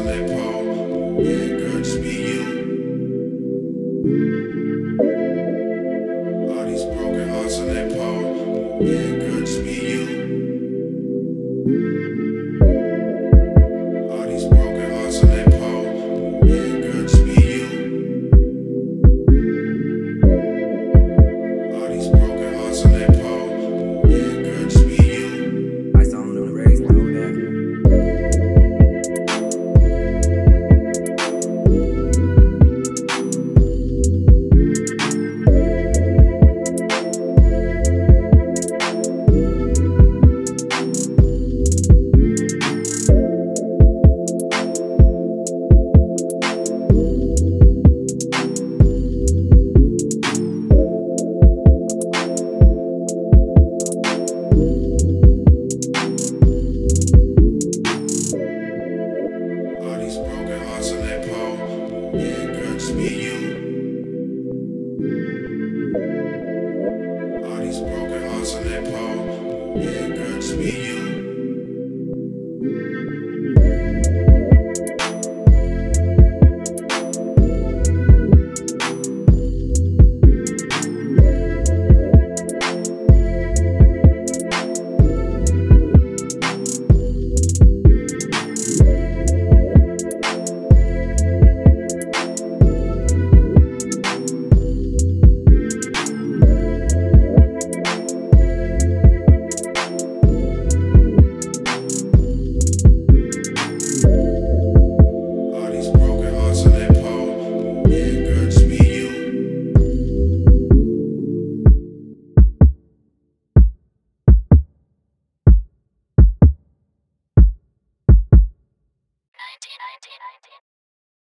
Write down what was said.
that pole. Yeah, girl, just be you. All these broken hearts on that pole. Yeah, girl, just be you. All these broken hearts on that pole. Yeah, girl, just be you. All these broken hearts on that pole. Yeah, girl, just be you. I saw him on the race, know that. All these broken hearts on that pole. Yeah, girl, just be you. All these broken hearts on that pole. Yeah, girl, just be you. All these broken hearts on that pole. Yeah, girl, just be you.